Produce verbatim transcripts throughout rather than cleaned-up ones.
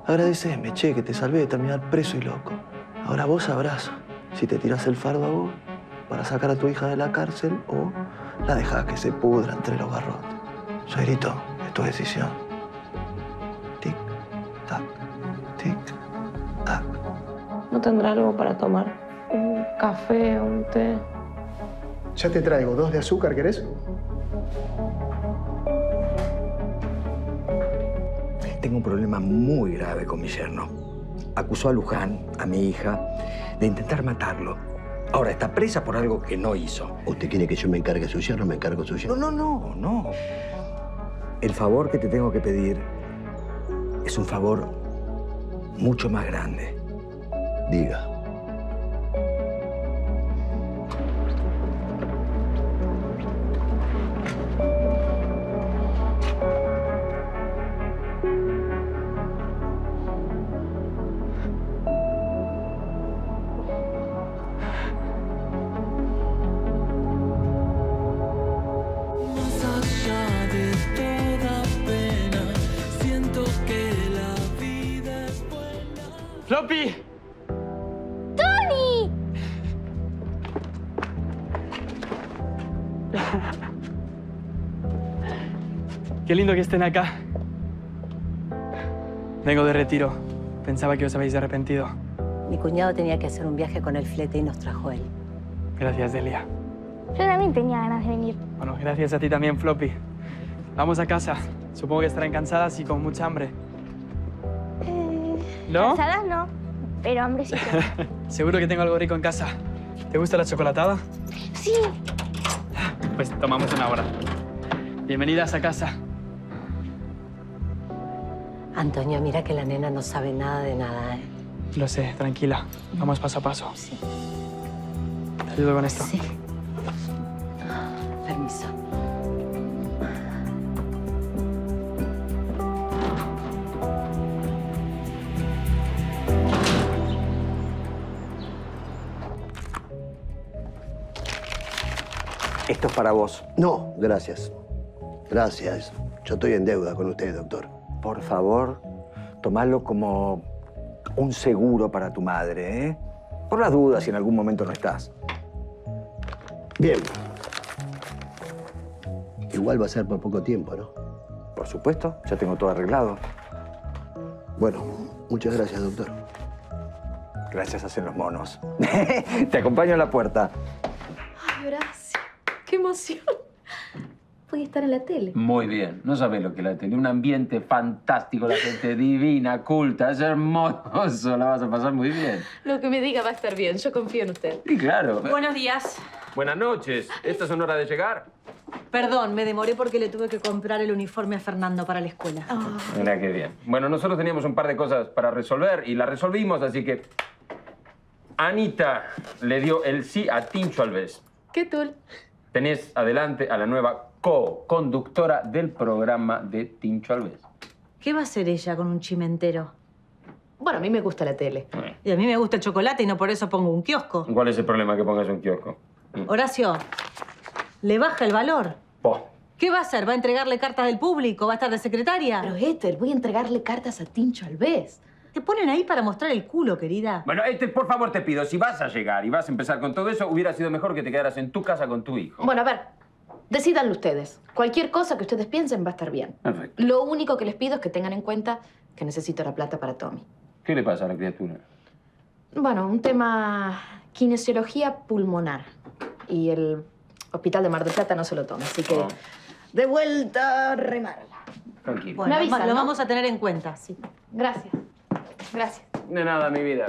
Agradeceme, che, que te salvé de terminar preso y loco. Ahora vos sabrás si te tirás el fardo a vos para sacar a tu hija de la cárcel o la dejás que se pudra entre los garrotes. Suegrito, es tu decisión. Tic, tac, tic, tac. ¿No tendrá algo para tomar? ¿Un café o un té? Ya te traigo dos de azúcar, ¿querés? Tengo un problema muy grave con mi yerno. Acusó a Luján, a mi hija, de intentar matarlo. Ahora está presa por algo que no hizo. ¿Usted quiere que yo me encargue de su yerno? Me encargo de su yerno. No, no, no, no. El favor que te tengo que pedir es un favor mucho más grande. Diga. ¡Floppy! ¡Tony! Qué lindo que estén acá. Vengo de retiro. Pensaba que os habéis arrepentido. Mi cuñado tenía que hacer un viaje con el flete y nos trajo él. Gracias, Delia. Yo también tenía ganas de venir. Bueno, gracias a ti también, Floppy. Vamos a casa. Supongo que estarán cansadas y con mucha hambre. Eh, ¿No? Cansadas no, pero hambre sí tengo. Seguro que tengo algo rico en casa. ¿Te gusta la chocolatada? Sí. Pues tomamos una hora. Bienvenidas a casa. Antonio, mira que la nena no sabe nada de nada, ¿eh? Lo sé, tranquila. Vamos paso a paso. Sí. ¿Te ayudo con esto? Sí. Permiso. Esto es para vos. No, gracias. Gracias. Yo estoy en deuda con usted, doctor. Por favor, tomalo como un seguro para tu madre, ¿eh? Por las dudas si en algún momento no estás. Bien. Igual va a ser por poco tiempo, ¿no? Por supuesto, ya tengo todo arreglado. Bueno, muchas gracias, doctor. Gracias hacen los monos. Te acompaño a la puerta. Ay, Horacio, qué emoción. Voy a estar en la tele. Muy bien. No sabés lo que la tele. Un ambiente fantástico, la gente divina, culta, es hermoso. La vas a pasar muy bien. Lo que me diga va a estar bien. Yo confío en usted. Sí, claro. Buenos días. Buenas noches. ¿Esta son hora de llegar? Perdón, me demoré porque le tuve que comprar el uniforme a Fernando para la escuela. Oh. Mira qué bien. Bueno, nosotros teníamos un par de cosas para resolver y las resolvimos, así que... Anita le dio el sí a Tincho Alves. ¿Qué tal? Tenés adelante a la nueva co-conductora del programa de Tincho Alves. ¿Qué va a hacer ella con un chimentero? Bueno, a mí me gusta la tele. Y a mí me gusta el chocolate y no por eso pongo un kiosco. ¿Cuál es el problema que pongas un kiosco? Horacio, le baja el valor. Po. ¿Qué va a hacer? ¿Va a entregarle cartas del público? ¿Va a estar de secretaria? Pero Ethel, voy a entregarle cartas a Tincho Alves. Te ponen ahí para mostrar el culo, querida. Bueno, este, por favor, te pido, si vas a llegar y vas a empezar con todo eso, hubiera sido mejor que te quedaras en tu casa con tu hijo. Bueno, a ver, decídanlo ustedes. Cualquier cosa que ustedes piensen va a estar bien. Perfecto. Lo único que les pido es que tengan en cuenta que necesito la plata para Tommy. ¿Qué le pasa a la criatura? Bueno, un tema kinesiología pulmonar. Y el Hospital de Mar del Plata no se lo toma, así que Oh. de vuelta a remarla. Tranquilo. Bueno, Me avisan, lo ¿no? vamos a tener en cuenta. Sí. Gracias. Gracias. De nada, mi vida.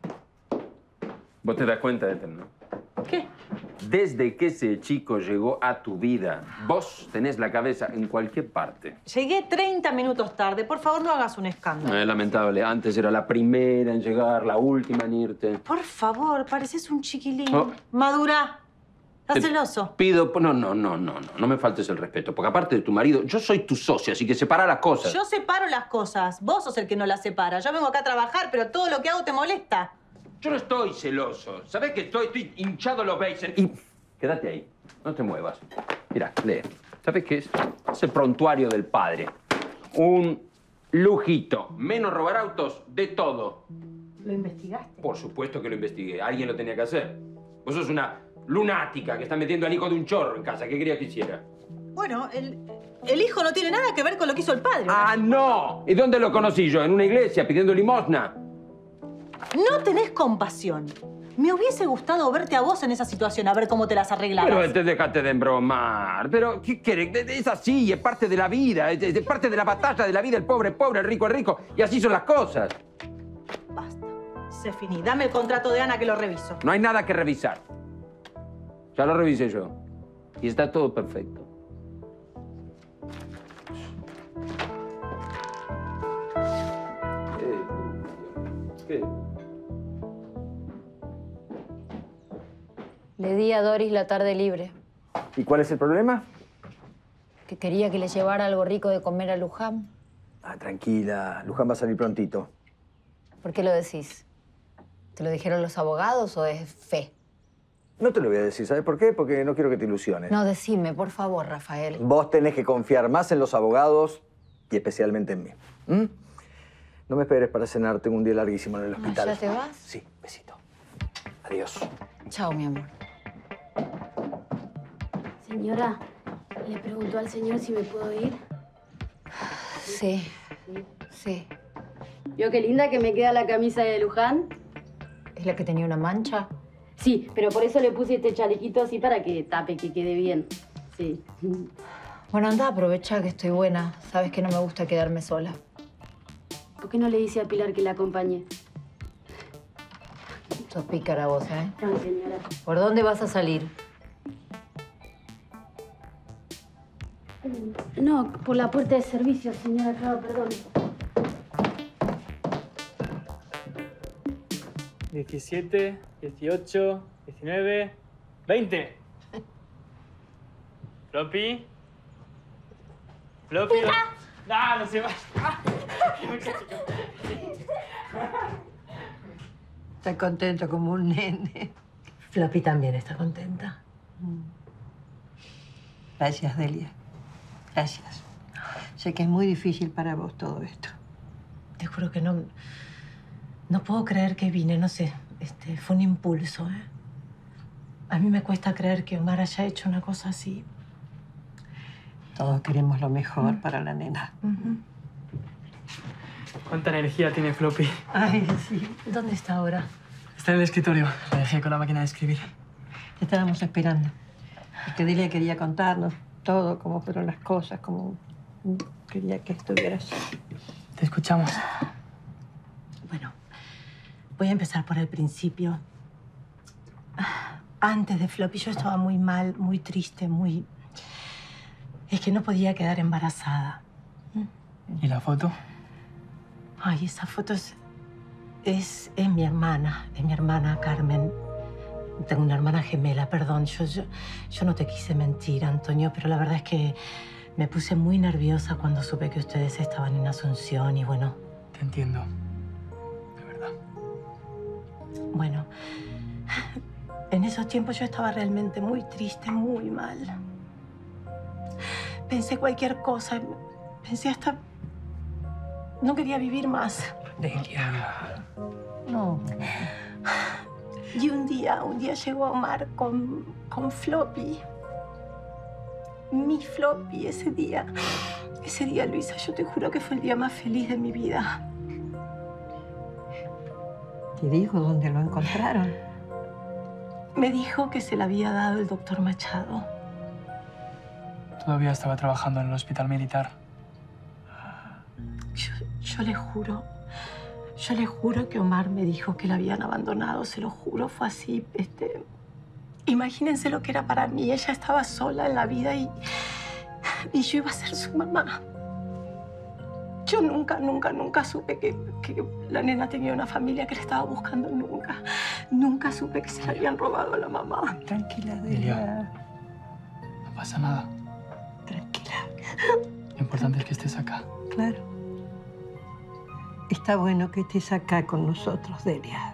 Vos te das cuenta de esto, ¿no? ¿Qué? Desde que ese chico llegó a tu vida, vos tenés la cabeza en cualquier parte. Llegué treinta minutos tarde. Por favor, no hagas un escándalo. Es lamentable. Antes era la primera en llegar, la última en irte. Por favor, pareces un chiquilín. Oh. Madura. Estás Te celoso. Pido... No, no, no, no, no. No me faltes el respeto. Porque aparte de tu marido, yo soy tu socia, así que separa las cosas. Yo separo las cosas. Vos sos el que no las separa. Yo vengo acá a trabajar, pero todo lo que hago te molesta. Yo no estoy celoso. ¿Sabés que estoy, estoy hinchado los beisen? Y quédate ahí. No te muevas. Mira, lee. ¿Sabés qué es? Es el prontuario del padre. Un lujito. Menos robar autos, de todo. ¿Lo investigaste? Por supuesto que lo investigué. Alguien lo tenía que hacer. Vos sos una lunática que está metiendo al hijo de un chorro en casa. ¿Qué quería que hiciera? Bueno, el, el hijo no tiene nada que ver con lo que hizo el padre. ¡Ah, no! ¿Y dónde lo conocí yo? ¿En una iglesia pidiendo limosna? No tenés compasión. Me hubiese gustado verte a vos en esa situación, a ver cómo te las arreglabas. Pero te dejaste de embromar. Pero, ¿qué querés? Es así, es parte de la vida. Es, es parte de la batalla de la vida. El pobre es pobre, el rico es rico. Y así son las cosas. Basta. Se finí. Dame el contrato de Ana que lo reviso. No hay nada que revisar. Ya lo revisé yo. Y está todo perfecto. ¿Qué? Le di a Doris la tarde libre, ¿Y cuál es el problema? que quería que le llevara algo rico de comer a Luján. Ah, tranquila, Luján va a salir prontito. ¿Por qué lo decís? ¿Te lo dijeron los abogados o es fe? No te lo voy a decir, ¿sabes por qué? Porque no quiero que te ilusiones. No, decime, por favor, Rafael. Vos tenés que confiar más en los abogados y especialmente en mí. ¿Mm? No me esperes para cenar, tengo un día larguísimo en el hospital. ¿Ya te vas? Sí, besito. Adiós. Chao, mi amor. Señora, ¿le preguntó al señor si me puedo ir? Sí, sí. ¿Vio qué linda que me queda la camisa de Luján? ¿Es la que tenía una mancha? Sí, pero por eso le puse este chalequito así para que tape, que quede bien. Sí. Bueno, anda, aprovecha que estoy buena. Sabes que no me gusta quedarme sola. ¿Por qué no le dice a Pilar que la acompañe? Sos pícara vos, ¿eh? No, señora. ¿Por dónde vas a salir? No, por la puerta de servicio, señora. Claro, perdón. diecisiete, dieciocho, diecinueve, veinte. Floppy. Floppy. No, no se va. Está contento como un nene. Floppy también está contenta. Gracias, Delia. Gracias. Sé que es muy difícil para vos todo esto. Te juro que no... No puedo creer que vine, no sé. Este, fue un impulso, ¿eh? A mí me cuesta creer que Omar haya hecho una cosa así. Todos queremos lo mejor mm. para la nena. Uh-huh. ¿Cuánta energía tiene Floppy? Ay, sí. ¿Dónde está ahora? Está en el escritorio. La dejé con la máquina de escribir. Te estábamos esperando. Porque Delia quería contarnos todo, cómo fueron las cosas, cómo quería que estuvieras. Te escuchamos. Bueno, voy a empezar por el principio. Antes de Floppy yo estaba muy mal, muy triste, muy... Es que no podía quedar embarazada. ¿Y la foto? Ay, esa foto es... Es, es mi hermana, es mi hermana Carmen. Tengo una hermana gemela, perdón. Yo, yo, yo no te quise mentir, Antonio, pero la verdad es que me puse muy nerviosa cuando supe que ustedes estaban en Asunción y bueno... Te entiendo. De verdad. Bueno, en esos tiempos yo estaba realmente muy triste, muy mal. Pensé cualquier cosa. Pensé hasta... No quería vivir más. Delia. No. Y un día, un día llegó Omar con, con Floppy. Mi Floppy, ese día. Ese día, Luisa, yo te juro que fue el día más feliz de mi vida. ¿Te dijo dónde lo encontraron? Me dijo que se le había dado el doctor Machado. Todavía estaba trabajando en el hospital militar. Yo, yo le juro, yo le juro que Omar me dijo que la habían abandonado, se lo juro, fue así. Este, imagínense lo que era para mí, ella estaba sola en la vida y, y yo iba a ser su mamá. Yo nunca, nunca, nunca supe que, que la nena tenía una familia que la estaba buscando, nunca. Nunca supe que se la habían robado a la mamá. Tranquila, Delia. No pasa nada. Tranquila. Lo importante es que estés acá. Claro. Está bueno que estés acá con nosotros, Delia.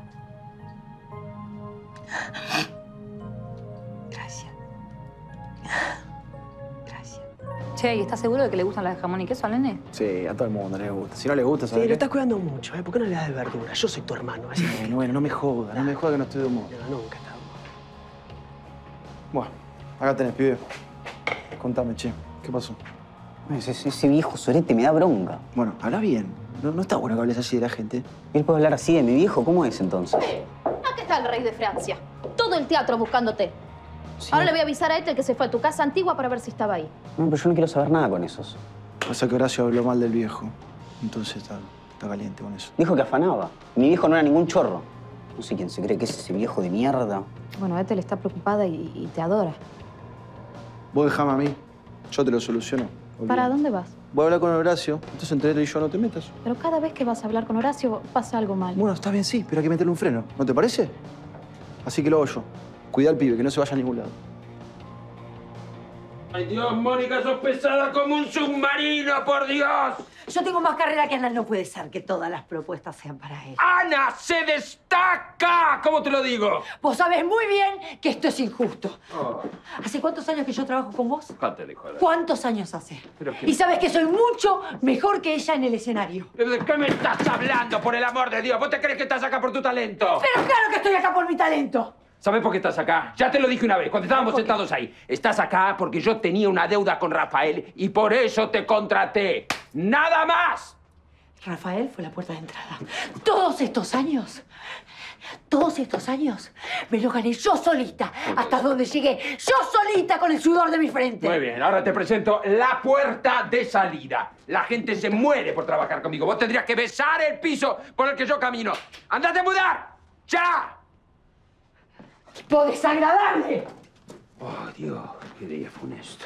Gracias. Gracias. Che, ¿y estás seguro de que le gustan las de jamón y queso al nene? Sí, a todo el mundo le gusta. Si no le gusta, Sí, ¿sabes lo qué? estás cuidando mucho, ¿eh? ¿Por qué no le das de verdura? Yo soy tu hermano, así que... Bueno, bueno, no me jodas, no me jodas que no estoy de humor. No, nunca está de humor. Bueno, acá tenés, pibe. Contame, che, ¿qué pasó? Ese, ese viejo sorete me da bronca. Bueno, habla bien. No, no está bueno que hables así de la gente. ¿Él puede hablar así de mi viejo? ¿Cómo es entonces? Aquí está el rey de Francia. Todo el teatro buscándote. Sí. Ahora le voy a avisar a Ethel que se fue a tu casa antigua para ver si estaba ahí. No, pero yo no quiero saber nada con esos. Pasa que Horacio habló mal del viejo. Entonces está, está caliente con eso. Dijo que afanaba. Mi viejo no era ningún chorro. No sé quién se cree que es ese viejo de mierda. Bueno, Ethel está preocupada y, y te adora. Vos dejame a mí. Yo te lo soluciono. Olvídate. ¿Para dónde vas? Voy a hablar con Horacio. Entonces entre él y yo no te metas. Pero cada vez que vas a hablar con Horacio pasa algo mal. Bueno, está bien, sí, pero hay que meterle un freno. ¿No te parece? Así que lo hago yo. Cuida al pibe, que no se vaya a ningún lado. ¡Ay, Dios, Mónica, sos pesada como un submarino, por Dios! Yo tengo más carrera que Ana. No puede ser que todas las propuestas sean para él. ¡Ana se destaca! ¿Cómo te lo digo? Vos sabés muy bien que esto es injusto. Oh. ¿Hace cuántos años que yo trabajo con vos? Cállate de joder. ¿Cuántos años hace? ¿Pero qué? Y sabes que soy mucho mejor que ella en el escenario. ¿De qué me estás hablando, por el amor de Dios? ¿Vos te crees que estás acá por tu talento? Pero claro que estoy acá por mi talento. ¿Sabes por qué estás acá? Ya te lo dije una vez, cuando estábamos sentados ahí. Estás acá porque yo tenía una deuda con Rafael y por eso te contraté. ¡Nada más! Rafael fue la puerta de entrada. Todos estos años, todos estos años, me lo gané yo solita. Hasta donde llegué, yo solita con el sudor de mi frente. Muy bien, ahora te presento la puerta de salida. La gente se muere por trabajar conmigo. Vos tendrías que besar el piso por el que yo camino. ¡Andate a mudar! ¡Ya! ¡Tipo desagradable! ¡Oh, Dios! ¡Qué día funesto!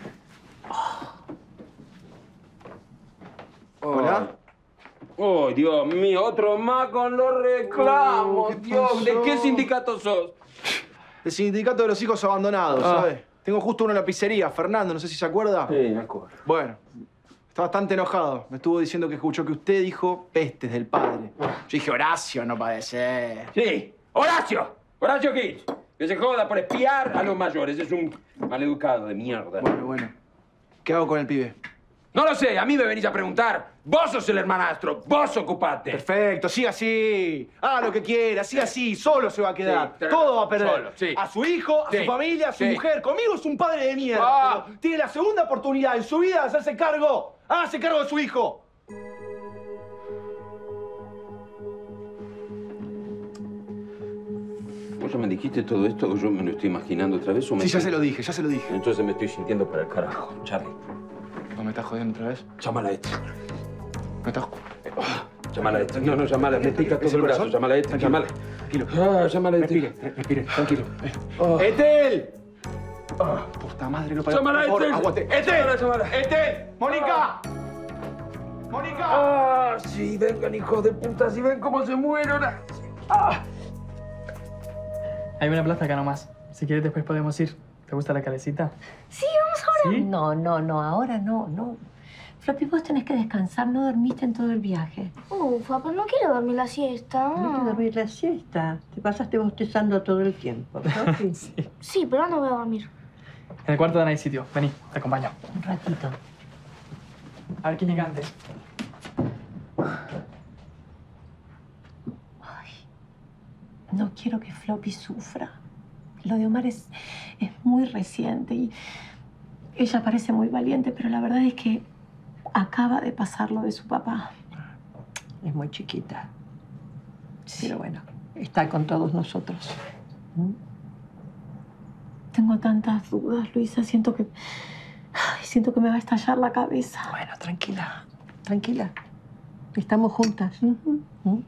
¿Hola? ¡Oh, Dios mío! ¡Otro más con los reclamos! Oh, ¿qué Dios, ¿de pasó? qué sindicato sos? El sindicato de los hijos abandonados, Ah. ¿sabes? Tengo justo uno en la pizzería, Fernando, no sé si se acuerda. Sí, me acuerdo. Bueno, está bastante enojado. Me estuvo diciendo que escuchó que usted dijo pestes del padre. Yo dije, Horacio, no puede ser. Sí, Horacio. Horacio Kitsch. Que se joda por espiar a los mayores. Es un maleducado de mierda. Bueno, bueno. ¿Qué hago con el pibe? No lo sé, a mí me venís a preguntar. Vos sos el hermanastro, vos ocupate. Perfecto, siga así. Haga lo que quiera, siga así. Solo se va a quedar. Sí, Todo va a perder. solo, sí. A su hijo, a Sí, su familia, a su sí. mujer. Conmigo es un padre de mierda. Ah. pero tiene la segunda oportunidad en su vida de hacerse cargo. Hágase cargo de su hijo. ¿Vos ya me dijiste todo esto o yo me lo estoy imaginando otra vez? O me Sí, ya estoy- se lo dije, ya se lo dije. Entonces me estoy sintiendo para el carajo, Charlie. ¿No me estás jodiendo otra vez? Llámala a este. ¿Me estás... Llámala a este. No, no, llámala. Me pica todo ¿Es el el brazo. corazón? Llámala a este. Tranquilo. Llámala. Tranquilo. Ah, llámala a este. Respire, respire, tranquilo. Oh. ¡Etel! Ah, puta madre, no para. Llámala a Por favor, Etel. aguante. Llámala, ¡Etel! llámala. ¡Etel! ¡Mónica! ¡Mónica! Ah, sí, vengan, hijos de puta. Si ven cómo se mueren. Ah. Hay una plaza acá nomás. Si quieres, después podemos ir. ¿Te gusta la calecita? Sí, vamos ahora. ¿Sí? No, no, no, ahora no, no. Floppy, vos tenés que descansar, no dormiste en todo el viaje. Ufa, pero no quiero dormir la siesta. No hay que dormir la siesta. Te pasaste bostezando todo el tiempo, Floppy. Sí. Sí, pero no voy a dormir. En el cuarto de Ana hay sitio. Vení, te acompaño. Un ratito. A ver quién llega antes. No quiero que Floppy sufra. Lo de Omar es, es muy reciente y ella parece muy valiente, pero la verdad es que acaba de pasar lo de su papá. Es muy chiquita. Pero bueno, está con todos nosotros. ¿Mm? Tengo tantas dudas, Luisa. Siento que... ay, siento que me va a estallar la cabeza. Bueno, tranquila, tranquila. Estamos juntas. ¿Mm?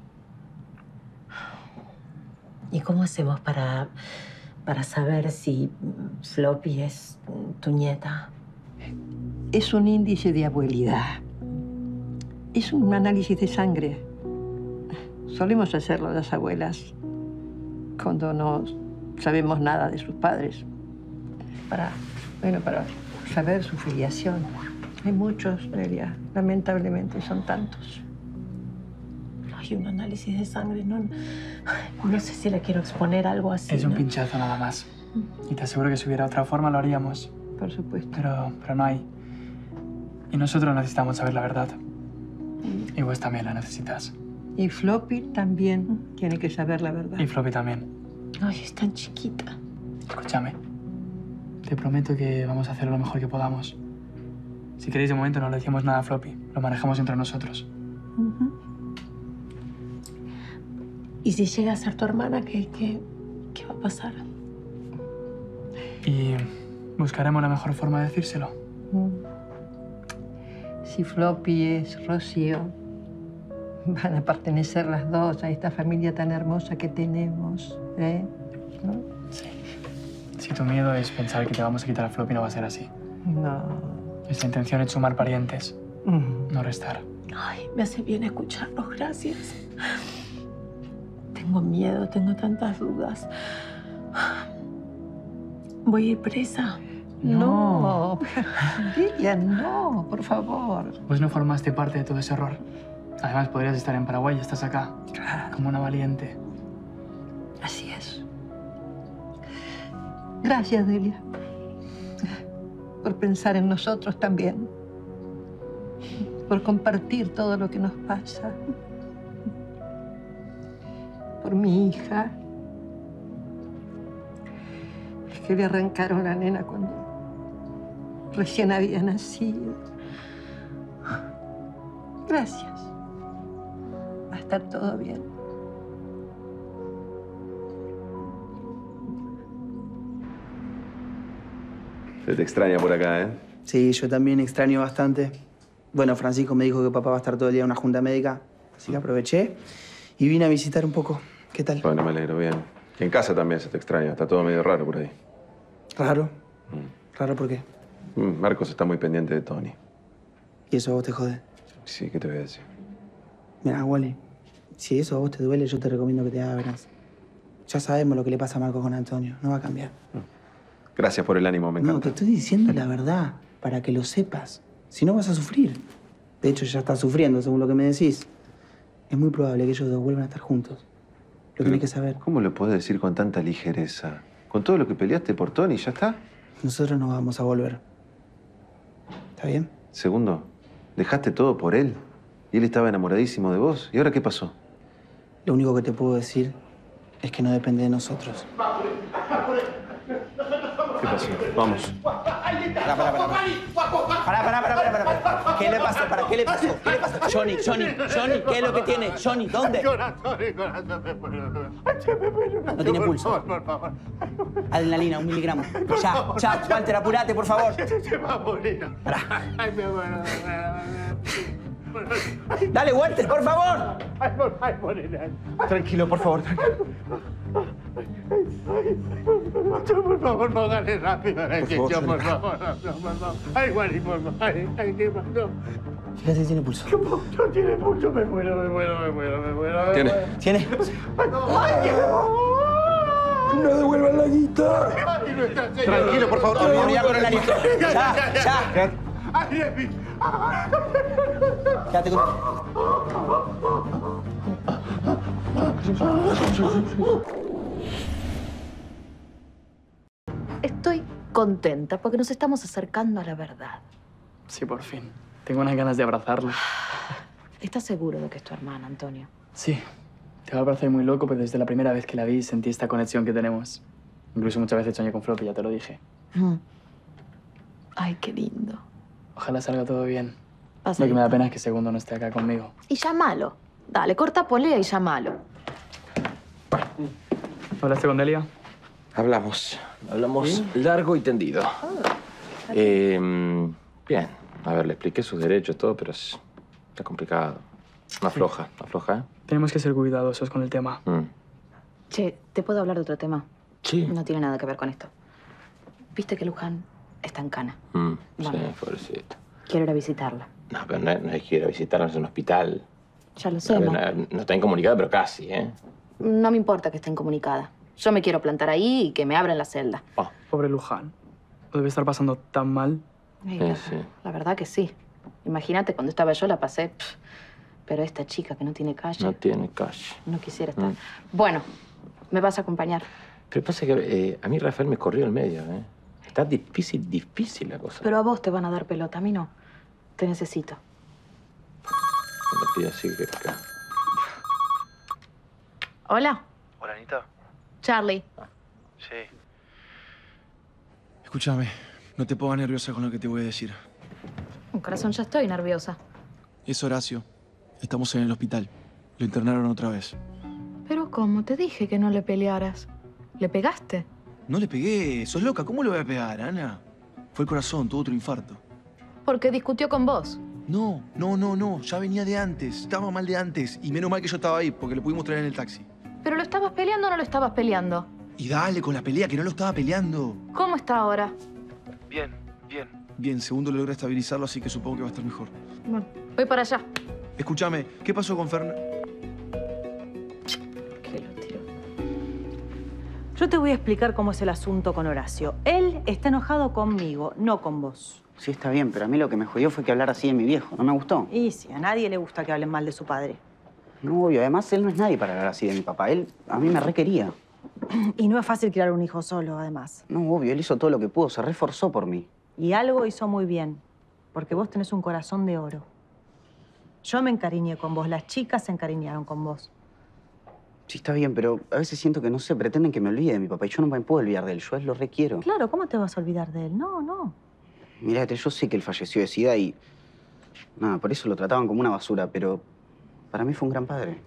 ¿Y cómo hacemos para, para saber si Floppy es tu nieta? Es un índice de abuelidad. Es un análisis de sangre. Solemos hacerlo las abuelas cuando no sabemos nada de sus padres. Para, bueno, para saber su filiación. Hay muchos, Nelia. Lamentablemente son tantos. Ay, un análisis de sangre, no, no sé si le quiero exponer algo así. Es un ¿no? pinchazo nada más. Y te aseguro que si hubiera otra forma lo haríamos. Por supuesto. Pero, pero no hay. Y nosotros necesitamos saber la verdad. Y vos también la necesitas. Y Floppy también tiene que saber la verdad. Y Floppy también. Ay, es tan chiquita. Escúchame. Te prometo que vamos a hacer lo mejor que podamos. Si queréis, de momento no le decimos nada a Floppy. Lo manejamos entre nosotros. Uh-huh. Y si llega a ser tu hermana, ¿qué, qué, qué va a pasar? Y buscaremos la mejor forma de decírselo. Mm. Si Floppy es Rocío, van a pertenecer las dos a esta familia tan hermosa que tenemos, ¿eh? ¿No? Sí. Si tu miedo es pensar que te vamos a quitar a Floppy, no va a ser así. No. Nuestra intención es sumar parientes, Mm. no restar. Ay, me hace bien escucharlos, gracias. Tengo miedo, tengo tantas dudas. ¿Voy a ir presa? No. No, Lilian, no, por favor. Vos no formaste parte de todo ese horror. Además, podrías estar en Paraguay y estás acá. Claro. Como una valiente. Así es. Gracias, Delia, por pensar en nosotros también, por compartir todo lo que nos pasa, por mi hija, que le arrancaron la nena cuando recién había nacido. Gracias. Va a estar todo bien. Se te extraña por acá, ¿eh? Sí, yo también extraño bastante. Bueno, Francisco me dijo que papá va a estar todo el día en una junta médica, así que aproveché y vine a visitar un poco. ¿Qué tal? Bueno, me alegro, bien. Y en casa también se te extraña. Está todo medio raro por ahí. ¿Raro? ¿Raro por qué? Mm, Marcos está muy pendiente de Tony. ¿Y eso a vos te jode? Sí, ¿qué te voy a decir? Mira, Wally, si eso a vos te duele, yo te recomiendo que te abras. Ya sabemos lo que le pasa a Marcos con Antonio. No va a cambiar. Gracias por el ánimo, me No, encanta. te estoy diciendo la verdad, para que lo sepas. Si no, vas a sufrir. De hecho, ya estás sufriendo, según lo que me decís. Es muy probable que ellos dos vuelvan a estar juntos. Lo tenés que saber. ¿Cómo lo puedes decir con tanta ligereza? Con todo lo que peleaste por Tony, ¿ya está? Nosotros no vamos a volver. ¿Está bien? Segundo, dejaste todo por él. Y él estaba enamoradísimo de vos. ¿Y ahora qué pasó? Lo único que te puedo decir es que no depende de nosotros. ¿Qué pasó? Vamos. Pará, pará, pará. Pará, pará, pará, pará, pará. ¿Qué le pasó? ¿Para qué le pasó? ¿Qué le pasó? Johnny, Johnny, Johnny, ¿qué es lo que tiene? Johnny, ¿dónde? No tiene pulso. Adrenalina, un miligramo. Ya, ya, Walter, apurate, por favor. Se va a morir. Pará. Ay, me muero. Dale, Walter, por favor. Ay, por, ay, morir. Tranquilo, por favor, tranquilo. Por favor, póngale rápido la inyección, por favor. favor. No, por favor. Ay, Wally, por favor. Ay, ay, ¿qué pasó? Fíjate si tiene pulso. ¿Qué pulso tiene pulso? Me muero, me muero, me muero, me muero. me ¿Tiene? muero. ¿Tiene? Ay, ¡No devuelvan la guita! ay, Nuestra Señora. Tranquilo, por favor. Vamos ya con el aliento. Ya, ya. Ay, Epi. Quédate con... Estoy contenta porque nos estamos acercando a la verdad. Sí, por fin. Tengo unas ganas de abrazarlo. ¿Estás seguro de que es tu hermana, Antonio? Sí. Te va a parecer muy loco, pero desde la primera vez que la vi sentí esta conexión que tenemos. Incluso muchas veces soñé con Floppy, ya te lo dije. Mm. Ay, qué lindo. Ojalá salga todo bien. Pasa Lo que me ahí. da pena es que Segundo no esté acá conmigo. Y llámalo. Dale, corta polea y llámalo. ¿Hablaste con Delia? Hablamos. Hablamos largo y tendido. Eh, bien. A ver, le expliqué sus derechos, todo, pero es... está complicado. Una floja, una floja, ¿eh? Tenemos que ser cuidadosos con el tema. Mm. Che, ¿te puedo hablar de otro tema? Sí. No tiene nada que ver con esto. Viste que Luján está en cana. Mm, Bueno. Sí, pobrecito. Quiero ir a visitarla. No, pero no, es- no es que ir a visitarnos en un hospital. Ya lo sé, A ver, ma. no, no está incomunicada, pero casi, ¿eh? No me importa que esté incomunicada. Yo me quiero plantar ahí y que me abran la celda. Pobre Luján. Lo debe estar pasando tan mal. Ay, la, la verdad que sí. Imagínate, cuando estaba yo la pasé... pff, pero esta chica que no tiene calle, No no, tiene calle. quisiera estar. Mm. Bueno, me vas a acompañar. Pero pasa que eh, a mí Rafael me corrió el medio, ¿eh? Está difícil, difícil la cosa. Pero a vos te van a dar pelota, a mí no. Te necesito. Cuando pidas así que acá. Hola. Hola, Anita. Charlie. Sí. Escúchame, no te pongas nerviosa con lo que te voy a decir. Un corazón, ya estoy nerviosa. Es Horacio. Estamos en el hospital. Lo internaron otra vez. Pero ¿cómo? Te dije que no le pelearas. ¿Le pegaste? No le pegué. Sos loca. ¿Cómo le voy a pegar, Ana? Fue el corazón, tuvo otro infarto. Porque discutió con vos. No, no, no, no. Ya venía de antes. Estaba mal de antes. Y menos mal que yo estaba ahí, porque lo pudimos traer en el taxi. ¿Pero lo estabas peleando o no lo estabas peleando? Y dale con la pelea, que no lo estaba peleando. ¿Cómo está ahora? Bien, bien. Bien, segundo logra estabilizarlo, así que supongo que va a estar mejor. Bueno, voy para allá. Escúchame, ¿qué pasó con Fern? ¿Qué lo tiró? Yo te voy a explicar cómo es el asunto con Horacio. Él está enojado conmigo, no con vos. Sí, está bien, pero a mí lo que me jodió fue que hablara así de mi viejo. ¿No me gustó? Y sí, a nadie le gusta que hablen mal de su padre. No, obvio. Además, él no es nadie para hablar así de mi papá. Él a mí me requería. Y no es fácil criar un hijo solo, además. No, obvio. Él hizo todo lo que pudo. Se reforzó por mí. Y algo hizo muy bien, porque vos tenés un corazón de oro. Yo me encariñé con vos, las chicas se encariñaron con vos. Sí, está bien, pero a veces siento que, no sé, pretenden que me olvide de mi papá y yo no me puedo olvidar de él. Yo a él lo requiero. Claro, ¿cómo te vas a olvidar de él? No, no. Mirate, yo sé que él falleció de sida y... Nada, por eso lo trataban como una basura, pero para mí fue un gran padre.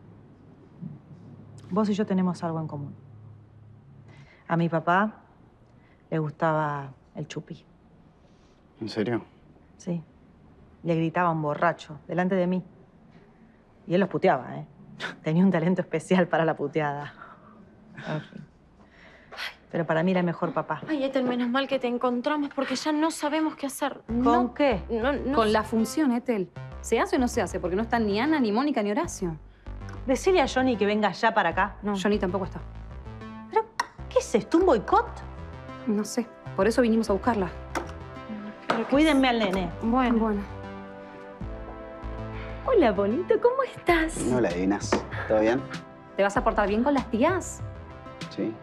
Vos y yo tenemos algo en común. A mi papá le gustaba el chupí. ¿En serio? Sí. Le gritaba un borracho delante de mí. Y él los puteaba, ¿eh? Tenía un talento especial para la puteada. En fin. Pero para mí era el mejor papá. Ay, Ethel, menos mal que te encontramos porque ya no sabemos qué hacer. ¿Con No- qué? No, no Con la función, Ethel. ¿Se hace o no se hace? Porque no están ni Ana, ni Mónica, ni Horacio. Decirle a Johnny que venga ya para acá. No, Johnny tampoco está. ¿Qué es esto? ¿Un boicot? No sé. Por eso vinimos a buscarla. Cuídenme al nene. Bueno. Bueno. Hola, bonito, ¿cómo estás? No la adivinas. ¿Todo bien? ¿Te vas a portar bien con las tías? Sí.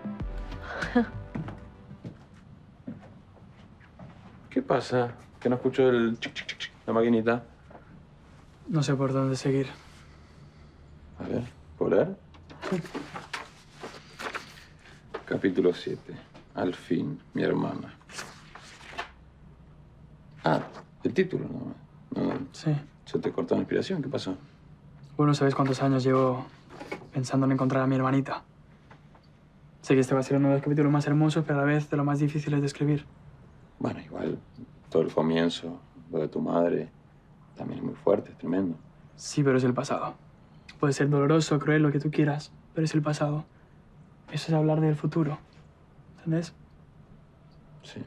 ¿Qué pasa? Que no escucho el chic, chic, chic, chic, la maquinita. No sé por dónde seguir. A ver, ¿puedo leer? Capítulo siete. Al fin, mi hermana. Ah, el título no, no. Sí. ¿Se te cortó la inspiración? ¿Qué pasó? Bueno, ¿sabes cuántos años llevo pensando en encontrar a mi hermanita? Sé que este va a ser uno de los capítulos más hermosos, pero a la vez de los más difíciles de escribir. Bueno, igual, todo el comienzo, lo de tu madre, también es muy fuerte, es tremendo. Sí, pero es el pasado. Puede ser doloroso, cruel, lo que tú quieras, pero es el pasado. Eso es hablar del futuro. ¿Entendés? Sí.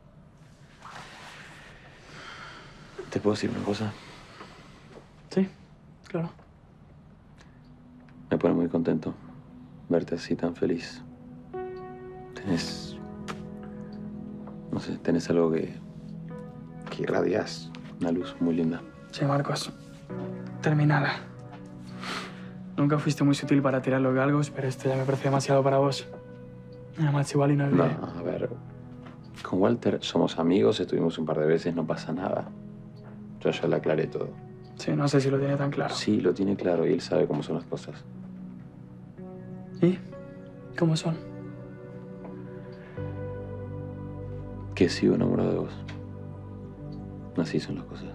¿Te puedo decir una cosa? Sí, claro. Me pone muy contento verte así tan feliz. Tenés... No sé, tenés algo que... que irradias. Una luz muy linda. Che, Marcos, terminala. Nunca fuiste muy sutil para tirar los galgos, pero esto ya me parece demasiado para vos. Nada más igual y no No, olvidé. a ver... Con Walter somos amigos, estuvimos un par de veces, no pasa nada. Yo ya le aclaré todo. Sí, no sé si lo tiene tan claro. Sí, lo tiene claro y él sabe cómo son las cosas. ¿Y? ¿Cómo son? Que sigo enamorado de vos. Así son las cosas.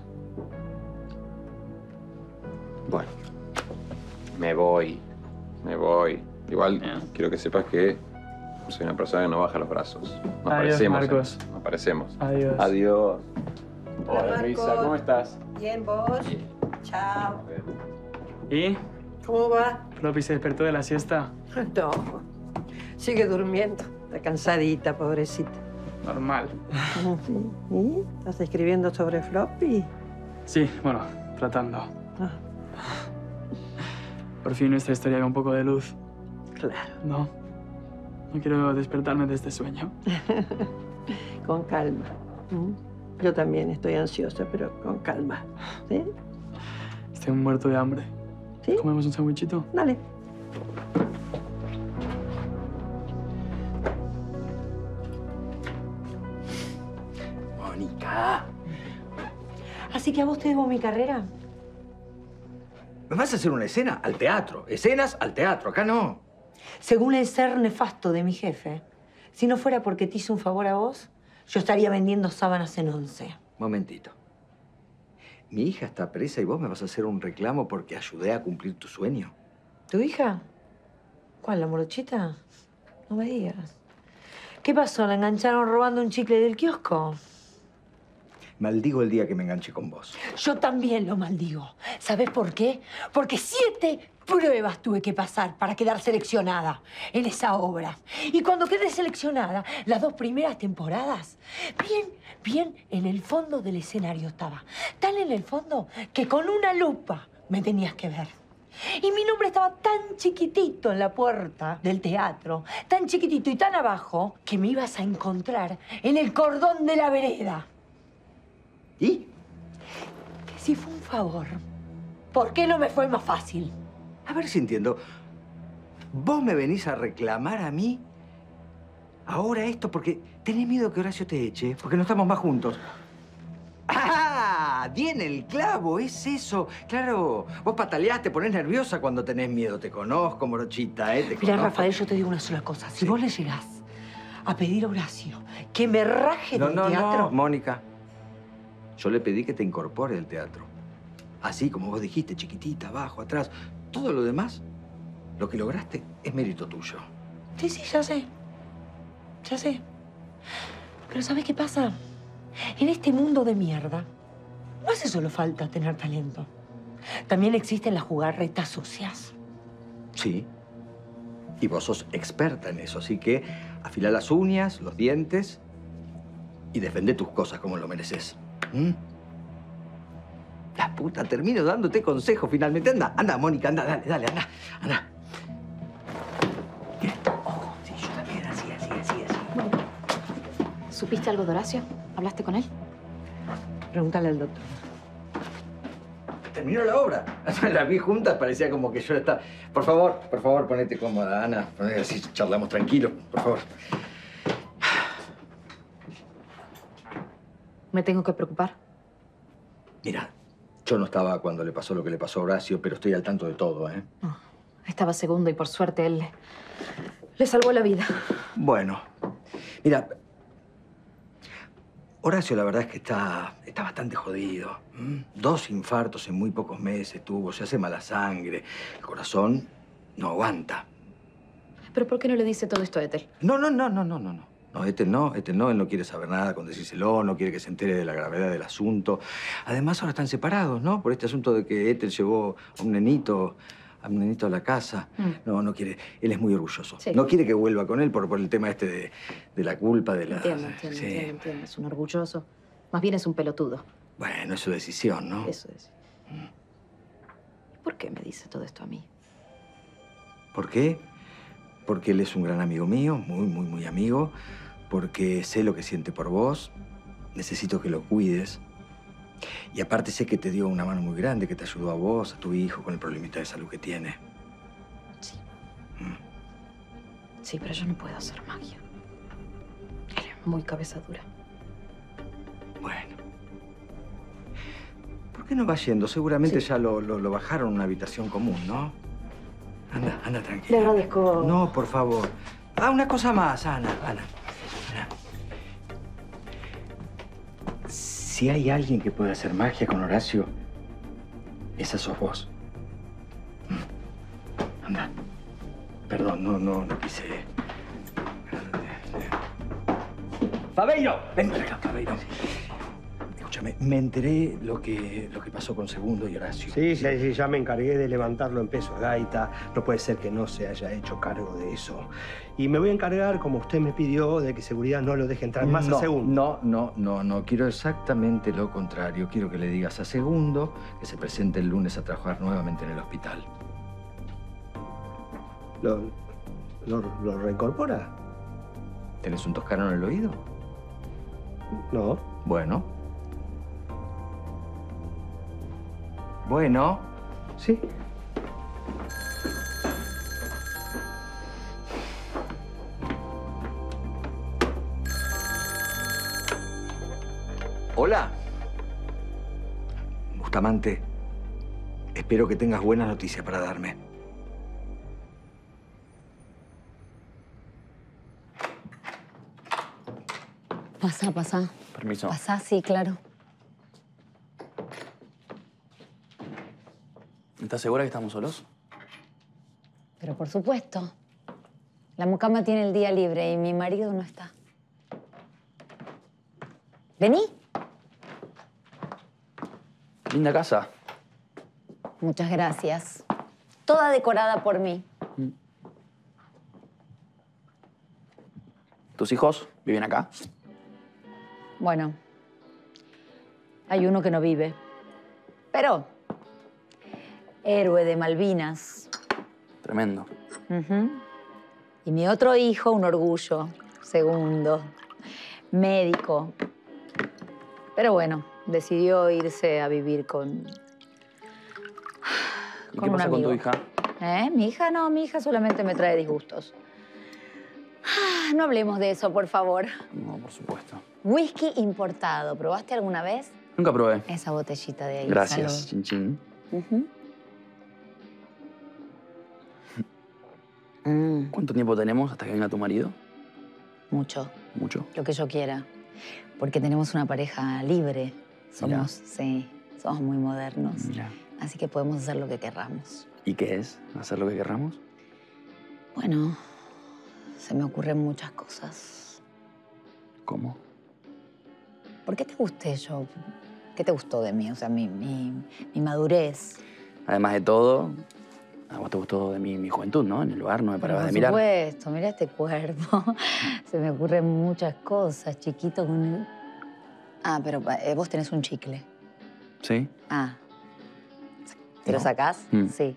Bueno. Me voy. Me voy. Igual quiero que sepas que soy una persona que no baja los brazos. No Adiós, parecemos. Marcos. ¿eh? No parecemos. Adiós. Adiós. Hola, Hola, Luisa. Marcos. ¿Cómo estás? Bien, vos. Chao. ¿Y? ¿Cómo va? ¿Floppy se despertó de la siesta? No. Sigue durmiendo. Está cansadita, pobrecita. Normal. ¿Y? ¿Estás escribiendo sobre Floppy? Sí, bueno, tratando. Ah. Por fin nuestra historia con un poco de luz. Claro. No. No quiero despertarme de este sueño. Con calma. ¿Mm? Yo también estoy ansiosa, pero con calma. ¿Sí? Estoy muerto de hambre. ¿Sí? ¿Comemos un sandwichito? Dale. Mónica. Así que a vos te debo mi carrera. ¿Me vas a hacer una escena? Al teatro. Escenas al teatro. Acá no. Según el ser nefasto de mi jefe, si no fuera porque te hice un favor a vos, yo estaría vendiendo sábanas en once. Momentito. Mi hija está presa y vos me vas a hacer un reclamo porque ayudé a cumplir tu sueño. ¿Tu hija? ¿Cuál, la morochita? No me digas. ¿Qué pasó? ¿La engancharon robando un chicle del kiosco? Maldigo el día que me enganché con vos. Yo también lo maldigo. ¿Sabés por qué? Porque siete pruebas tuve que pasar para quedar seleccionada en esa obra. Y cuando quedé seleccionada, las dos primeras temporadas, bien, bien en el fondo del escenario estaba. Tan en el fondo que con una lupa me tenías que ver. Y mi nombre estaba tan chiquitito en la puerta del teatro, tan chiquitito y tan abajo, que me ibas a encontrar en el cordón de la vereda. ¿Y? Que si fue un favor, ¿por qué no me fue más fácil? A ver si entiendo. ¿Vos me venís a reclamar a mí ahora esto porque tenés miedo que Horacio te eche? Porque no estamos más juntos. ¡Ah! Di en el clavo, es eso. Claro, vos pataleás, te ponés nerviosa cuando tenés miedo. Te conozco, morochita, ¿eh? Te Mira, conozco. Rafael, yo te digo una sola cosa. Si vos le llegás a pedir a Horacio que me raje No, del no, teatro... no, Mónica. Yo le pedí que te incorpore al teatro. Así como vos dijiste, chiquitita, abajo, atrás. Todo lo demás, lo que lograste, es mérito tuyo. Sí, sí, ya sé. Ya sé. Pero ¿sabes qué pasa? En este mundo de mierda, no hace solo falta tener talento. También existen las jugarretas sucias. Sí. Y vos sos experta en eso, así que afilá las uñas, los dientes y defendé tus cosas como lo mereces. ¿Mm? La puta, termino dándote consejos finalmente. Anda, anda, Mónica, anda, dale, dale, anda, anda. ¿Qué? Ojo, sí, yo también, así, así, así, así. ¿Supiste algo de Horacio? ¿Hablaste con él? Pregúntale al doctor. Terminó la obra. Las vi juntas, parecía como que yo estaba... Por favor, por favor, ponete cómoda, Ana. Ponete así, charlamos tranquilos, por favor. ¿Me tengo que preocupar? Mira, yo no estaba cuando le pasó lo que le pasó a Horacio, pero estoy al tanto de todo, ¿eh? No, estaba segundo y por suerte él le, le salvó la vida. Bueno, mira, Horacio la verdad es que está, está bastante jodido. ¿Mm? Dos infartos en muy pocos meses tuvo, se hace mala sangre, el corazón no aguanta. ¿Pero por qué no le dice todo esto a Ethel? No, no, no, no, no, no, no. No, Ethel no, Ethel no, él no quiere saber nada con decírselo, no quiere que se entere de la gravedad del asunto. Además, ahora están separados, ¿no? Por este asunto de que Ethel llevó a un nenito, a un nenito a la casa. Mm. No, no quiere, él es muy orgulloso. Sí. No quiere que vuelva con él por, por el tema este de, de la culpa, de la... Entiendo, entiendo, sí. entiendo, entiendo. Es un orgulloso. Más bien es un pelotudo. Bueno, es su decisión, ¿no? Eso es. Mm. ¿Por qué me dice todo esto a mí? ¿Por qué? Porque él es un gran amigo mío, muy, muy, muy amigo. Porque sé lo que siente por vos, necesito que lo cuides. Y aparte sé que te dio una mano muy grande, que te ayudó a vos, a tu hijo, con el problemita de salud que tiene. Sí. Mm. Sí, pero yo no puedo hacer magia. Él es muy cabeza dura. Bueno. ¿Por qué no vas yendo? Seguramente sí. ya lo, lo, lo bajaron en una habitación común, ¿no? Anda, anda tranquila. Le agradezco. No, por favor. Ah, una cosa más, Ana, Ana. Si hay alguien que pueda hacer magia con Horacio, esa sos vos. Anda. Perdón, no, no, no quise... ¡Fabeiro! Ven para acá, Fabeiro. Escúchame, me enteré lo que, lo que pasó con Segundo y Horacio. Sí, sí, sí, ya me encargué de levantarlo en peso a Gaita. No puede ser que no se haya hecho cargo de eso. Y me voy a encargar, como usted me pidió, de que seguridad no lo deje entrar más no, a Segundo. No, no, no, no. Quiero exactamente lo contrario. Quiero que le digas a Segundo que se presente el lunes a trabajar nuevamente en el hospital. ¿Lo, lo, lo reincorpora? ¿Tenés un toscano en el oído? No. Bueno. Bueno. Sí. Hola. Bustamante, espero que tengas buenas noticias para darme. Pasá, pasá. Permiso. Pasá, sí, claro. ¿Estás segura que estamos solos? Pero por supuesto. La mucama tiene el día libre y mi marido no está. ¿Vení? Linda casa. Muchas gracias. Toda decorada por mí. ¿Tus hijos viven acá? Bueno, hay uno que no vive. Pero, héroe de Malvinas. Tremendo. Ujú. Y mi otro hijo, un orgullo. Segundo. Médico. Pero bueno, decidió irse a vivir con... ¿Y con qué un pasa amigo. con tu hija? ¿Eh? Mi hija no, mi hija solamente me trae disgustos. Ah, no hablemos de eso, por favor. No, por supuesto. Whisky importado. ¿Probaste alguna vez? Nunca probé. Esa botellita de ahí. Gracias, Salud. chin chin. Ujú. ¿Cuánto tiempo tenemos hasta que venga tu marido? Mucho. Mucho. Lo que yo quiera. Porque tenemos una pareja libre. Somos, sí, somos muy modernos. Mira. Así que podemos hacer lo que querramos. ¿Y qué es? ¿Hacer lo que querramos? Bueno, se me ocurren muchas cosas. ¿Cómo? ¿Por qué te gusté yo? ¿Qué te gustó de mí? O sea, mi, mi, mi madurez. Además de todo, a vos te gustó de mi, mi juventud, ¿no? En el lugar no me paraba Por de mirar. supuesto, mira este cuerpo. Se me ocurren muchas cosas, chiquito con... el- Ah, pero eh, vos tenés un chicle. ¿Sí? Ah. ¿Te lo No. sacás? Mm. Sí.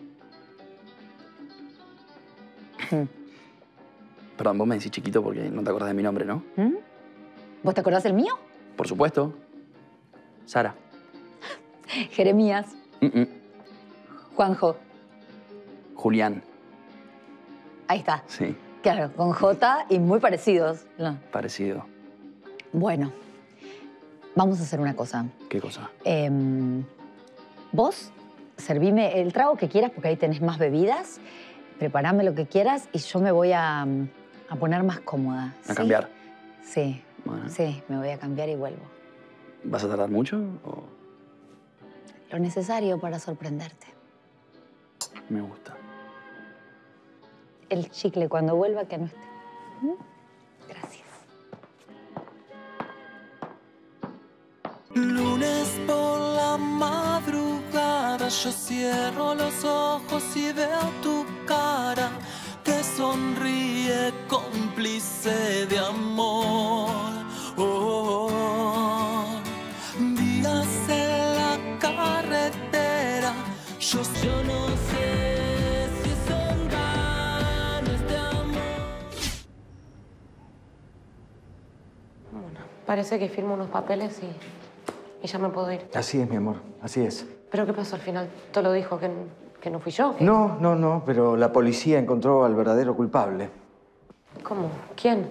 Perdón, vos me decís chiquito porque no te acordás de mi nombre, ¿no? ¿Mm? ¿Vos te acordás del mío? Por supuesto. Sara. Jeremías. Mm, mm. Juanjo. Julián. Ahí está. Sí, Claro, con J y muy parecidos. No. parecido. Bueno, vamos a hacer una cosa. ¿Qué cosa? Em, vos, servime el trago que quieras porque ahí tenés más bebidas. Preparame lo que quieras y yo me voy a, a poner más cómoda. ¿A ¿sí? cambiar? Sí, Bueno. sí, me voy a cambiar y vuelvo. ¿Vas a tardar mucho o Lo necesario para sorprenderte. me gusta? El chicle cuando vuelva que no esté. ¿Mm? Gracias. Lunes por la madrugada yo cierro los ojos y veo tu cara que sonríe cómplice de amor. Oh, oh, oh. Días en la carretera, yo, yo no sé si son ganas de amor. Bueno, parece que firmo unos papeles y, y ya me puedo ir. Así es, mi amor, así es. ¿Pero qué pasó al final? ¿Te lo dijo que, que no fui yo? ¿Qué? No, no, no, pero la policía encontró al verdadero culpable. ¿Cómo? ¿Quién?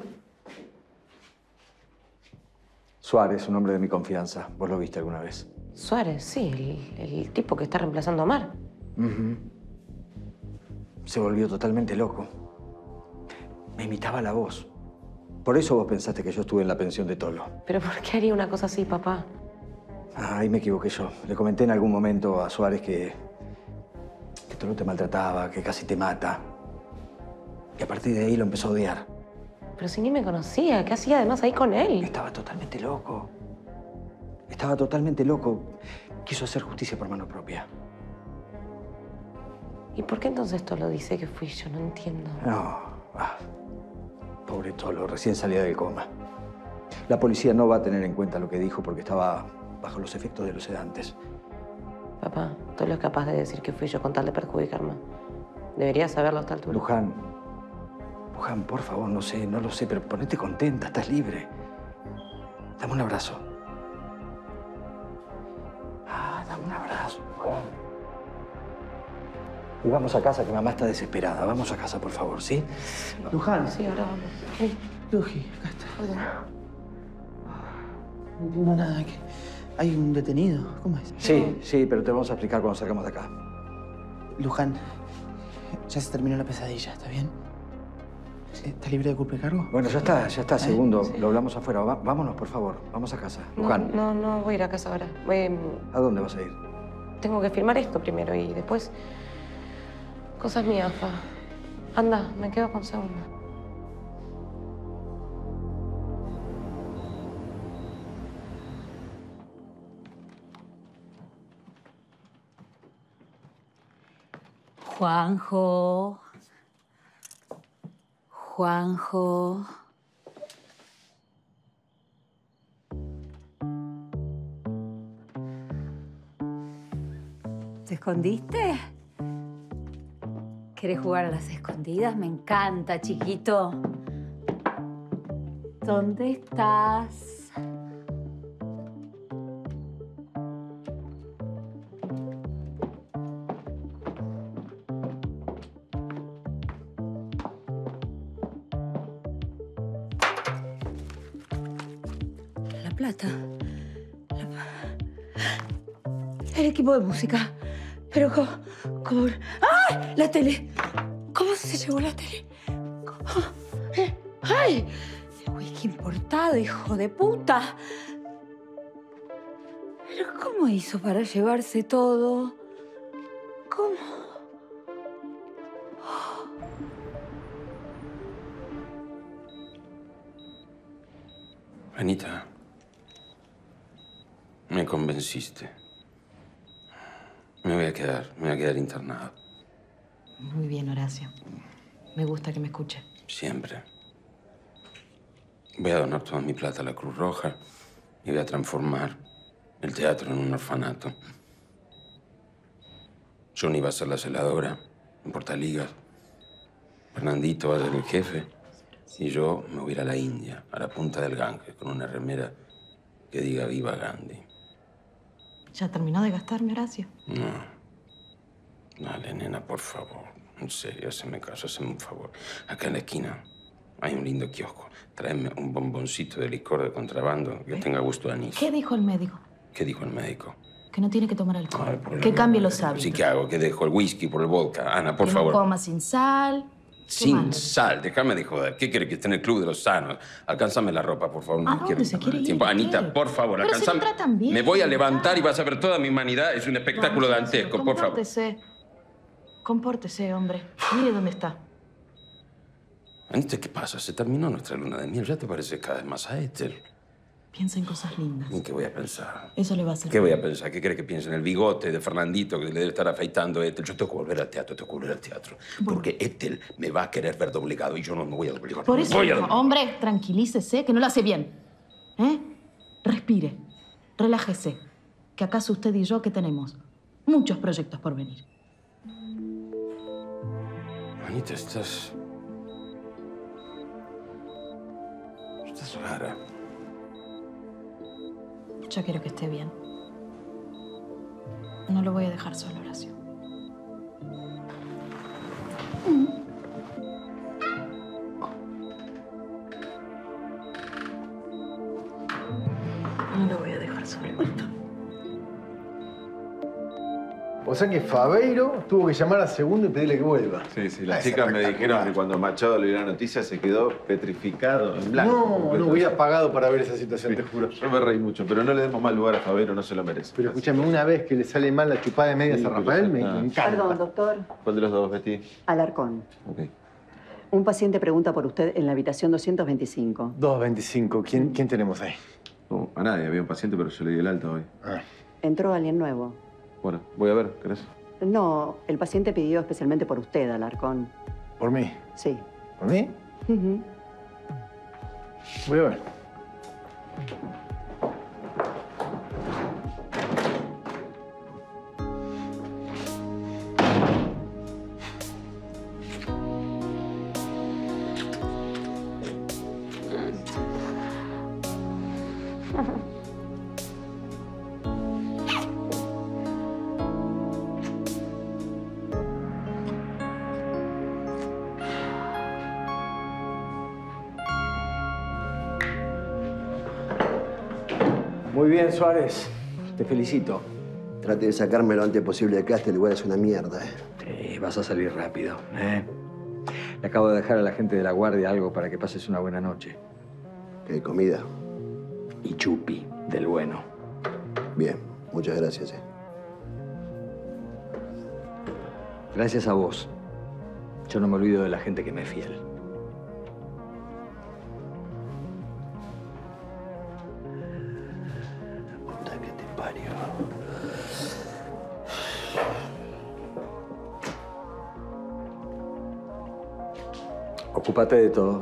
Suárez, un hombre de mi confianza. ¿Vos lo viste alguna vez? Suárez, sí, el, el tipo que está reemplazando a Mar. Ujú. Se volvió totalmente loco. Me imitaba la voz. Por eso vos pensaste que yo estuve en la pensión de Tolo. ¿Pero por qué haría una cosa así, papá? Ah, ahí me equivoqué yo. Le comenté en algún momento a Suárez que... que Tolo te maltrataba, que casi te mata. Y a partir de ahí lo empezó a odiar. Pero si ni me conocía, ¿qué hacía además ahí con él? Estaba totalmente loco. Estaba totalmente loco. Quiso hacer justicia por mano propia. ¿Y por qué entonces Tolo dice que fui yo? No entiendo. No. Ah, pobre Tolo, recién salía del coma. La policía no va a tener en cuenta lo que dijo porque estaba bajo los efectos de los sedantes. Papá, Tolo es capaz de decir que fui yo con tal de perjudicarme. Deberías saberlo a esta altura. Luján, Luján, por favor, no sé, no lo sé, pero ponete contenta, estás libre. Dame un abrazo. Ah, dame un abrazo, Luján. Y vamos a casa, que mamá está desesperada. Vamos a casa, por favor, ¿sí? Luján. Sí, ahora vamos. Luji, acá está. No entiendo nada. ¿Qué, ¿Hay un detenido? ¿Cómo es? Sí, sí, pero te vamos a explicar cuando salgamos de acá. Luján, ya se terminó la pesadilla, ¿está bien? ¿Está libre de culpa y cargo? Bueno, ya está, ya está, segundo. Sí. Lo hablamos afuera. Va, vámonos, por favor. Vamos a casa. Luján. No, no, no voy a ir a casa ahora. Voy... ¿A dónde vas a ir? Tengo que firmar esto primero y después... Cosas mías, Fa. Anda, me quedo con Segundo. Juanjo. Juanjo. ¿Te escondiste? ¿Querés jugar a las escondidas? Me encanta, chiquito. ¿Dónde estás? La plata. La... El equipo de música. Pero cómo... cómo... ¡Ay! La tele. ¿Cómo se llevó la tele? ¿Cómo? ¡Ay! Whisky importado, hijo de puta. ¿Pero cómo hizo para llevarse todo? ¿Cómo? Anita, me convenciste. Me voy a quedar, me voy a quedar internado. Muy bien, Horacio. Me gusta que me escuche. Siempre. Voy a donar toda mi plata a la Cruz Roja y voy a transformar el teatro en un orfanato. Johnny va a ser la celadora en Portaligas. Fernandito va a ser el jefe. Y yo me voy a ir a la India, a la punta del Ganges, con una remera que diga Viva Gandhi. ¿Ya terminó de gastarme, Horacio? No. Dale, nena, por favor. En serio, haceme caso, haceme un favor. Acá en la esquina hay un lindo kiosco. Tráeme un bomboncito de licor de contrabando que ¿Eh? tenga gusto de anís. ¿Qué dijo el médico? ¿Qué dijo el médico? Que no tiene que tomar alcohol. Ay, por que el... cambie los hábitos. Sí, ¿qué hago? ¿Qué dejo? El whisky por el vodka. Ana, por que favor. No coma sin sal. Sin sal, déjame de joder. ¿Qué quiere que esté en el club de los sanos? Alcánzame la ropa, por favor. No ¿A me dónde quiero se quiere ir? tiempo. Anita, ¿Qué? por favor, Pero alcanzame. se tratan bien. Me voy a levantar y vas a ver toda mi humanidad. Es un espectáculo no, dantesco, por favor. Compórtese. Compórtese, hombre. Mire dónde está. Anita, ¿qué pasa? Se terminó nuestra luna de miel. ¿Ya te parece cada vez más a Ethel? Piensa en cosas lindas. ¿En qué voy a pensar? Eso le va a hacer. ¿Qué voy a pensar? ¿Qué crees que piense? En el bigote de Fernandito que le debe estar afeitando a Ethel. Yo tengo que volver al teatro, tengo que volver al teatro. Bueno. Porque Ethel me va a querer ver doblegado y yo no me voy a doblegar. Por eso, voy a no, hombre, tranquilícese, que no lo hace bien. ¿Eh? Respire, relájese. Que acaso usted y yo, ¿qué tenemos? Muchos proyectos por venir. Anita, estás... Estás rara. Yo quiero que esté bien. No lo voy a dejar solo, Horacio. No lo voy a dejar solo. O sea que Fabeiro tuvo que llamar a Segundo y pedirle que vuelva. Sí, sí. Las chicas me dijeron que cuando Machado le dio la noticia se quedó petrificado, en blanco. No, no hubiera pagado para ver esa situación, sí, te juro. Yo me reí mucho, pero no le demos mal lugar a Fabeiro, no se lo merece. Pero escúchame, una vez que le sale mal la chupada de medias sí, a Rafael, me ah. encanta. Perdón, doctor. ¿Cuál de los dos, Betty? Alarcón. Ok. Un paciente pregunta por usted en la habitación doscientos veinticinco. doscientos veinticinco. ¿Quién, ¿Quién tenemos ahí? No, a nadie. Había un paciente, pero yo le di el alta hoy. Ah. Entró alguien nuevo. Bueno, voy a ver, ¿querés? No, el paciente pidió especialmente por usted, Alarcón. ¿Por mí? Sí. ¿Por mí? Uh-huh. Voy a ver. Muy bien, Suárez. Te felicito. Trate de sacarme lo antes posible de acá, este lugar es una mierda, ¿eh? Eh, vas a salir rápido, ¿eh? Le acabo de dejar a la gente de la guardia algo para que pases una buena noche. ¿Qué comida? Y chupi, del bueno. Bien, muchas gracias, ¿eh? Gracias a vos. Yo no me olvido de la gente que me es fiel. Puta que te parió. Ocúpate de todo.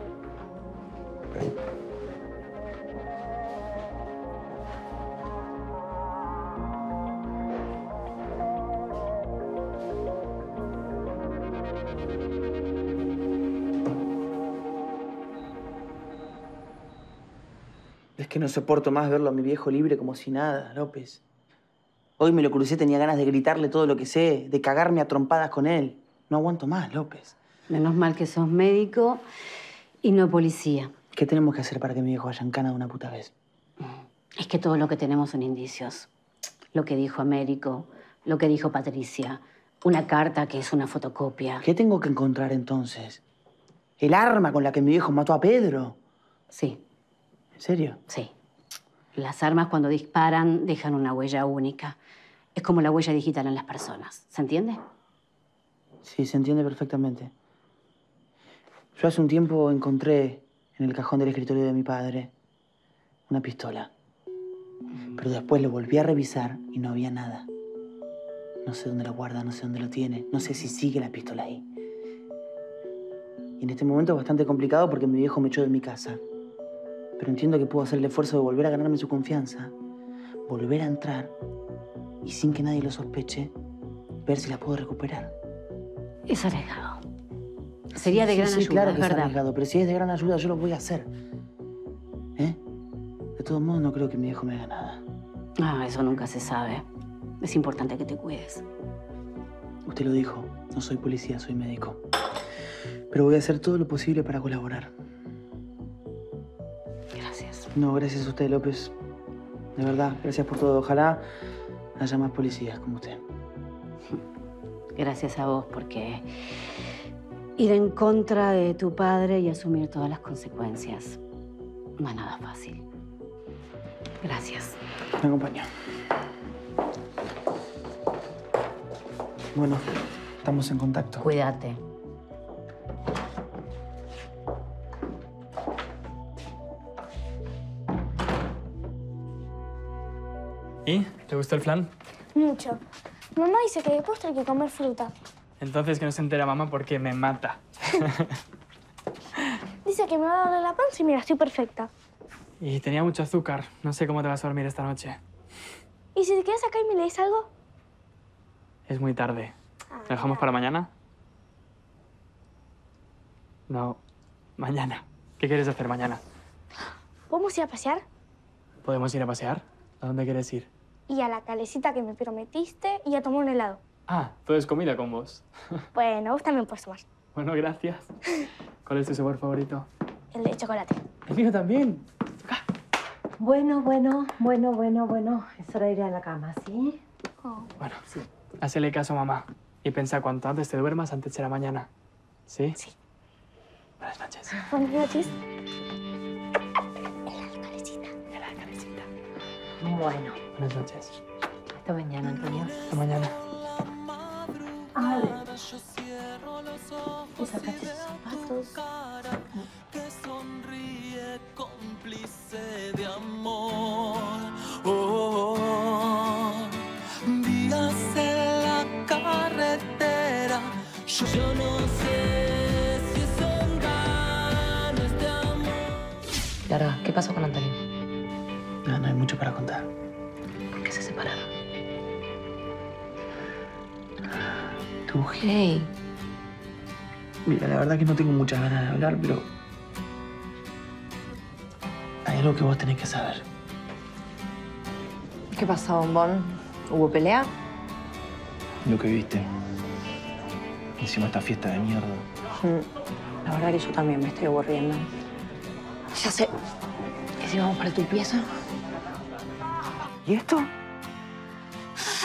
Es que no soporto más verlo a mi viejo libre como si nada, López. Hoy me lo crucé, tenía ganas de gritarle todo lo que sé, de cagarme a trompadas con él. No aguanto más, López. Menos mal que sos médico y no policía. ¿Qué tenemos que hacer para que mi viejo vaya en cana de una puta vez? Es que todo lo que tenemos son indicios. Lo que dijo Américo, lo que dijo Patricia, una carta que es una fotocopia. ¿Qué tengo que encontrar entonces? ¿El arma con la que mi viejo mató a Pedro? Sí. ¿En serio? Sí. Las armas cuando disparan dejan una huella única. Es como la huella digital en las personas. ¿Se entiende? Sí, se entiende perfectamente. Yo hace un tiempo encontré en el cajón del escritorio de mi padre una pistola. Pero después lo volví a revisar y no había nada. No sé dónde lo guarda, no sé dónde lo tiene. No sé si sigue la pistola ahí. Y en este momento es bastante complicado porque mi viejo me echó de mi casa. Pero entiendo que puedo hacer el esfuerzo de volver a ganarme su confianza, volver a entrar y sin que nadie lo sospeche, ver si la puedo recuperar. Es arriesgado. Sería de Sí, gran sí, ayuda, claro es que es verdad. arriesgado, pero si es de gran ayuda, yo lo voy a hacer. ¿Eh? De todos modos, no creo que mi viejo me haga nada. Ah, eso nunca se sabe. Es importante que te cuides. Usted lo dijo, no soy policía, soy médico. Pero voy a hacer todo lo posible para colaborar. Gracias. No, gracias a usted, López. De verdad, gracias por todo. Ojalá haya más policías como usted. Gracias a vos, porque ir en contra de tu padre y asumir todas las consecuencias no es nada fácil. Gracias. Me acompaña. Bueno, estamos en contacto. Cuídate. ¿Y? ¿Te gustó el flan? Mucho. Mamá dice que de postre hay que comer fruta. Entonces que no se entera mamá porque me mata. Dice que me va a darle la panza y mira, estoy perfecta. Y tenía mucho azúcar. No sé cómo te vas a dormir esta noche. ¿Y si te quedas acá y me lees algo? Es muy tarde. ¿Lo dejamos para mañana? No, mañana. ¿Qué quieres hacer mañana? ¿Podemos ir a pasear? ¿Podemos ir a pasear? ¿A dónde quieres ir? Y a la calecita que me prometiste y a tomar un helado. Ah, todo es comida con vos. Bueno, vos también puedes tomar. Bueno, gracias. ¿Cuál es tu sabor favorito? El de chocolate. El mío también. Bueno, bueno, bueno, bueno, bueno. Es hora de ir a la cama, ¿sí? Bueno, sí. Hacele caso a mamá. Y piensa cuanto antes te duermas, antes será mañana. ¿Sí? Sí. Buenas noches. Buenas noches. Bueno. Buenas noches. Hasta mañana, Antonio. Hasta mañana. A ver. Y sacaste tus zapatos. Que sonríe cómplice de amor. Oh, oh, oh. Días en la carretera. Yo, yo no sé si son ganas de amor. Lara, ¿qué pasó con Antonio? No, no hay mucho para contar. ¿Por qué se separaron? ¿Tú? Hey. Mira, la verdad que no tengo muchas ganas de hablar, pero hay algo que vos tenés que saber. ¿Qué pasó, Bombón? ¿Hubo pelea? Lo que viste. Encima esta fiesta de mierda. Mm, La verdad que yo también me estoy aburriendo. Ya sé. ¿Y si vamos para tu pieza? ¿Y esto?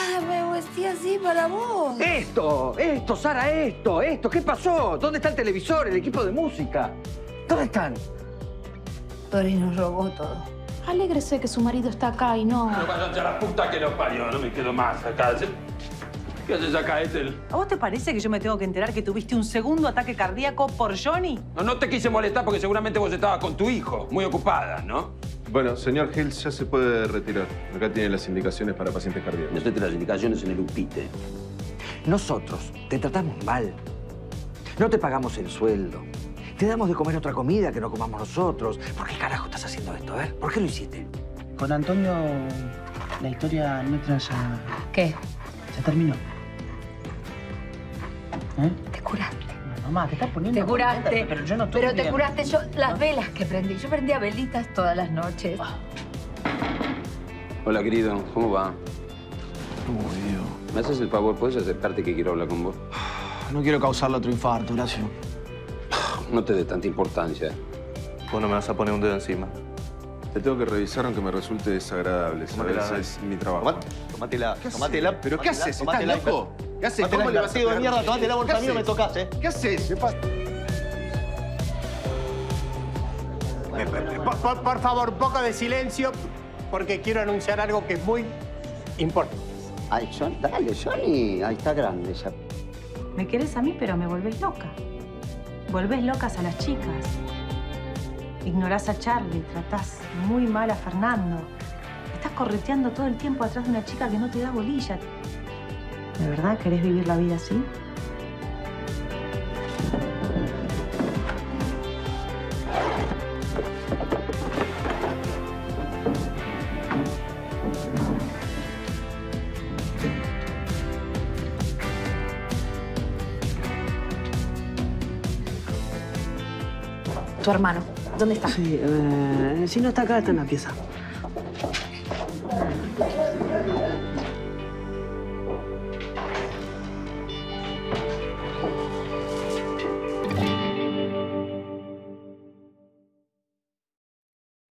nada, me vestí así para vos. Esto, esto, Sara, esto, esto. ¿Qué pasó? ¿Dónde está el televisor, el equipo de música? ¿Dónde están? Tori nos robó todo. Alégrese que su marido está acá y no... No vayan a la puta que lo parió, no me quedo más acá. ¿Qué haces acá, Ethel? ¿A vos te parece que yo me tengo que enterar que tuviste un segundo ataque cardíaco por Johnny? No, no te quise molestar porque seguramente vos estabas con tu hijo, muy ocupada, ¿no? Bueno, señor Hills, ya se puede retirar. Acá tiene las indicaciones para pacientes cardíacos. Necesite las indicaciones en el U P I T E. Nosotros te tratamos mal. No te pagamos el sueldo. Te damos de comer otra comida que no comamos nosotros. ¿Por qué carajo estás haciendo esto? A ver, ¿por qué lo hiciste? Con Antonio, la historia nuestra ya... ¿Qué? Ya terminó. ¿Eh? Te curaste. No, mamá, te estás poniendo... Te curaste. contenta, Pero yo no estoy Pero te bien. curaste yo, las velas que prendí. Yo prendía velitas todas las noches. Hola, querido. ¿Cómo va? Uy, Dios. ¿Me haces el favor? ¿Puedes acercarte que quiero hablar con vos? No quiero causarle otro infarto, Horacio. No te dé tanta importancia. Vos no me vas a poner un dedo encima. Te tengo que revisar aunque me resulte desagradable, ¿sabes? Ese es mi trabajo. Tómatela, ¿Qué tómatela. haces? ¿Pero qué tómatela, haces? ¿Estás tómatela, loco? ¿Qué haces? Tómatela, ¿Cómo le vas a invertido de pegar? mierda, tómatela, porque ¿Qué a mí no me haces? tocas, ¿eh? ¿Qué haces? Por, por- por favor, un poco de silencio, porque quiero anunciar algo que es muy importante. Ay, Johnny, dale, Johnny. Ahí está grande ya. Me querés a mí, pero me volvés loca. Volvés locas a las chicas. Ignorás a Charlie, tratás muy mal a Fernando. Estás correteando todo el tiempo atrás de una chica que no te da bolilla. ¿De verdad querés vivir la vida así? Tu hermano, ¿dónde está? Sí, eh, si no está acá, está en la pieza.